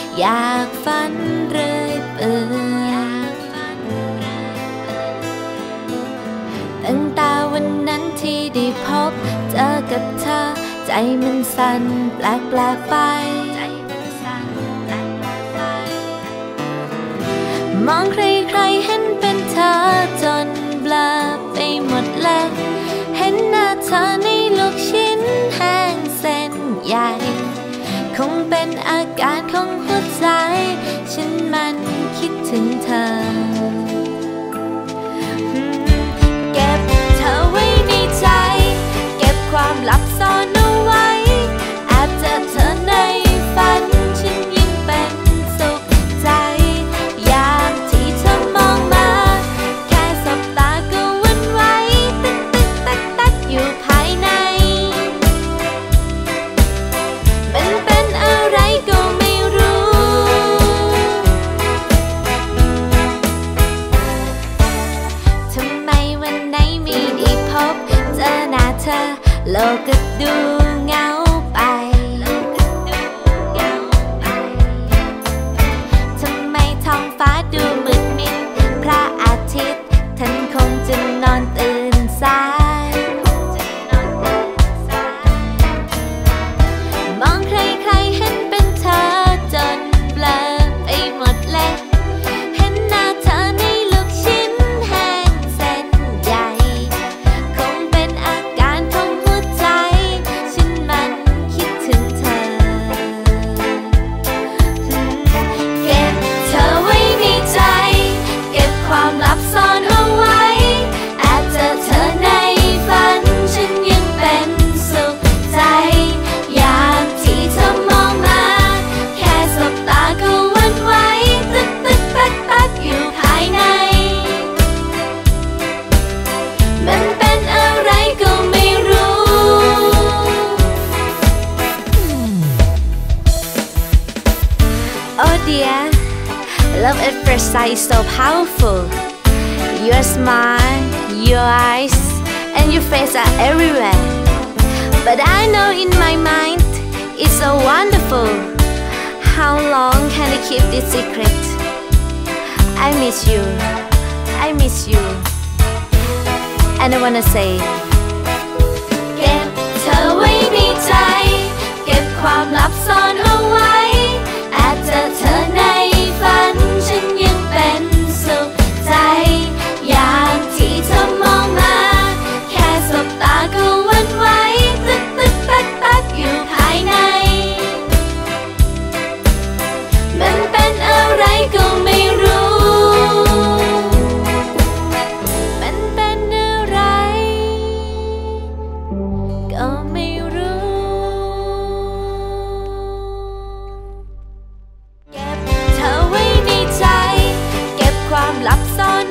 อยากฝันเรื่อยเปื่อยตั้งแต่วันนั้นที่ได้พบเจอกับเธอใจมันสั่นแปลกไปมองใครๆเห็นเป็นเธอจนเบลอไปหมดเลยเห็นหน้าเธอในลูกชิ้นแห้งเส้นใหญ่คงเป็นอาการของหัวใจฉันมันคิดถึงเธอเก็บเธอไว้ในใจเก็บความลับซ่อนเอาไว้แอบเจอเธอในฝันฉันยิ่งเป็นสุขใจยามที่เธอมองมาแค่สบตาก็หวั่นไหวตักอยู่ภายในมันเป็นอะไรก็ไม่รู้ทำไมวันไหนไม่ได้พบเจอหน้าเธอโลกก็ดูเหงาไปทำไมท้องฟ้าดูมืดมิดพระอาทิตย์ท่านคงจะนอนตื่นสายมองใครๆเห็นเป็นเธอจนเบลอไปหมดเลยเห็นหน้าเธอในลูกชิ้นแห้งเส้นใหญ่คงเป็นอาการของหัวใจฉันมันคิดถึงเธอเก็บเธอไว้ในใจเก็บความลับซ่อนเอาไว้แอบเจอเธอในฝันฉันยังเป็นสุขใจยามที่เธอมองมาแค่สบตาก็หวั่นไหวตักอยู่ภายในมันเป็นอะไรก็ไม่รู้ Oh dear, love at first sight is so powerful. Your smile, your eyes, and your face are everywhere. But I know in my mind, it's so wonderful. How long can I keep this secret? I miss you, I miss you. And I wanna say เก็บเธอไว้ในใจเก็บความลับซ่อนเอาไว้แอบเจอเธอในฝันฉันยังเป็นสุขใจยามที่เธอมองมาแค่สบตาก็หวั่นไหวตักอยู่ภายในมันเป็นอะไรก็ไม่รู้มันเป็นอะไรก็ไม่รู้เก็บเธอไว้ในใจเก็บความลับซ่อน